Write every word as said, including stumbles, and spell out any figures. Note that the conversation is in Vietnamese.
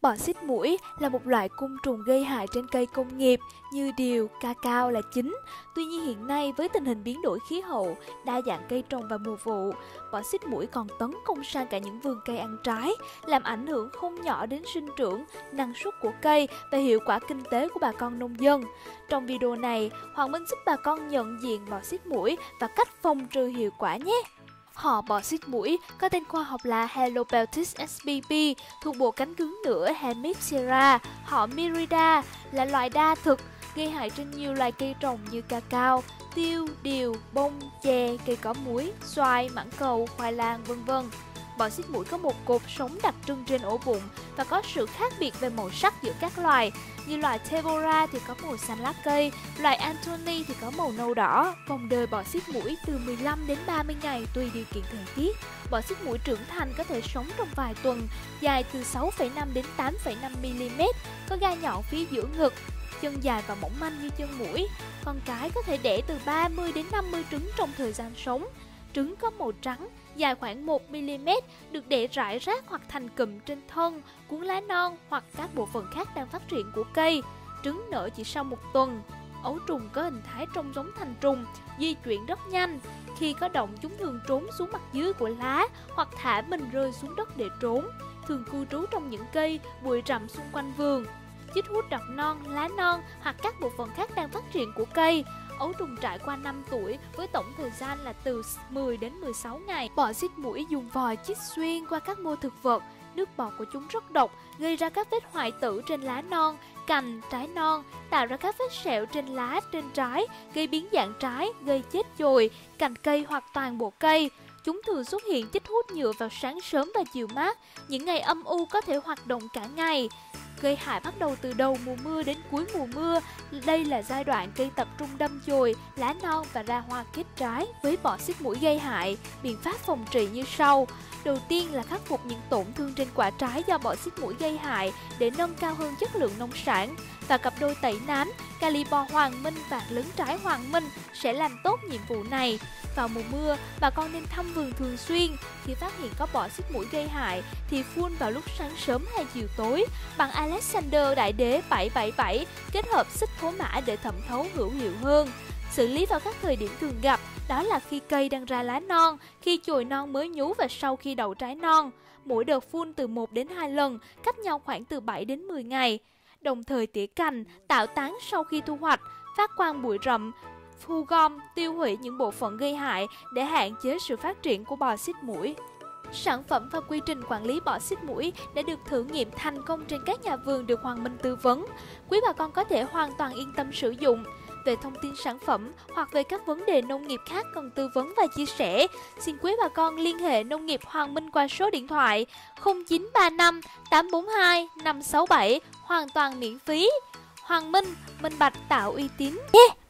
Bọ xít muỗi là một loại côn trùng gây hại trên cây công nghiệp như điều, cacao là chính. Tuy nhiên hiện nay với tình hình biến đổi khí hậu, đa dạng cây trồng và mùa vụ, bọ xít muỗi còn tấn công sang cả những vườn cây ăn trái, làm ảnh hưởng không nhỏ đến sinh trưởng, năng suất của cây và hiệu quả kinh tế của bà con nông dân. Trong video này, Hoàng Minh giúp bà con nhận diện bọ xít muỗi và cách phòng trừ hiệu quả nhé. Họ bọ xít muỗi có tên khoa học là Helopeltis spp, thuộc bộ cánh cứng nửa Hemiptera. Họ Myrida là loài đa thực, gây hại trên nhiều loài cây trồng như cacao, tiêu, điều, bông, chè, cây cỏ muối, xoài, mãng cầu, khoai lang, vân vân. Bọ xít muỗi có một cột sống đặc trưng trên ổ bụng và có sự khác biệt về màu sắc giữa các loài. Như loài Tebora thì có màu xanh lá cây, loài Anthony thì có màu nâu đỏ. Vòng đời bọ xít muỗi từ mười lăm đến ba mươi ngày tùy điều kiện thời tiết. Bọ xít muỗi trưởng thành có thể sống trong vài tuần, dài từ sáu phẩy năm đến tám phẩy năm mi-li-mét, có gai nhọn phía giữa ngực, chân dài và mỏng manh như chân muỗi. Con cái có thể đẻ từ ba mươi đến năm mươi trứng trong thời gian sống. Trứng có màu trắng, dài khoảng một mi-li-mét, được để rải rác hoặc thành cụm trên thân, cuốn lá non hoặc các bộ phận khác đang phát triển của cây. Trứng nở chỉ sau một tuần. Ấu trùng có hình thái trông giống thành trùng, di chuyển rất nhanh. Khi có động, chúng thường trốn xuống mặt dưới của lá hoặc thả mình rơi xuống đất để trốn. Thường cư trú trong những cây, bụi rậm xung quanh vườn. Chích hút đọt non, lá non hoặc các bộ phận khác đang phát triển của cây. Ấu trùng trải qua năm tuổi với tổng thời gian là từ mười đến mười sáu ngày. Bọ xít muỗi dùng vòi chích xuyên qua các mô thực vật. Nước bọt của chúng rất độc, gây ra các vết hoại tử trên lá non, cành, trái non, tạo ra các vết sẹo trên lá, trên trái, gây biến dạng trái, gây chết chồi, cành cây hoặc toàn bộ cây. Chúng thường xuất hiện chích hút nhựa vào sáng sớm và chiều mát. Những ngày âm u có thể hoạt động cả ngày. Gây hại bắt đầu từ đầu mùa mưa đến cuối mùa mưa. Đây là giai đoạn cây tập trung đâm chồi, lá non và ra hoa kết trái. Với bọ xít muỗi gây hại, biện pháp phòng trị như sau. Đầu tiên là khắc phục những tổn thương trên quả trái do bọ xít muỗi gây hại để nâng cao hơn chất lượng nông sản. Và cặp đôi tẩy nám, Calibo Hoàng Minh và lớn trái Hoàng Minh sẽ làm tốt nhiệm vụ này. Vào mùa mưa, bà con nên thăm vườn thường xuyên. Khi phát hiện có bọ xít muỗi gây hại thì phun vào lúc sáng sớm hay chiều tối bằng Alexander Đại Đế bảy bảy bảy kết hợp xích thố mã để thẩm thấu hữu hiệu hơn. Xử lý vào các thời điểm thường gặp, đó là khi cây đang ra lá non, khi chồi non mới nhú và sau khi đậu trái non. Mỗi đợt phun từ một đến hai lần, cách nhau khoảng từ bảy đến mười ngày. Đồng thời tỉa cành, tạo tán sau khi thu hoạch, phát quang bụi rậm, thu gom, tiêu hủy những bộ phận gây hại để hạn chế sự phát triển của bọ xít muỗi. Sản phẩm và quy trình quản lý bọ xít muỗi đã được thử nghiệm thành công trên các nhà vườn được Hoàng Minh tư vấn. Quý bà con có thể hoàn toàn yên tâm sử dụng. Về thông tin sản phẩm hoặc về các vấn đề nông nghiệp khác cần tư vấn và chia sẻ, xin quý bà con liên hệ Nông nghiệp Hoàng Minh qua số điện thoại không chín ba năm tám bốn hai năm sáu bảy, hoàn toàn miễn phí. Hoàng Minh, minh bạch tạo uy tín nhé.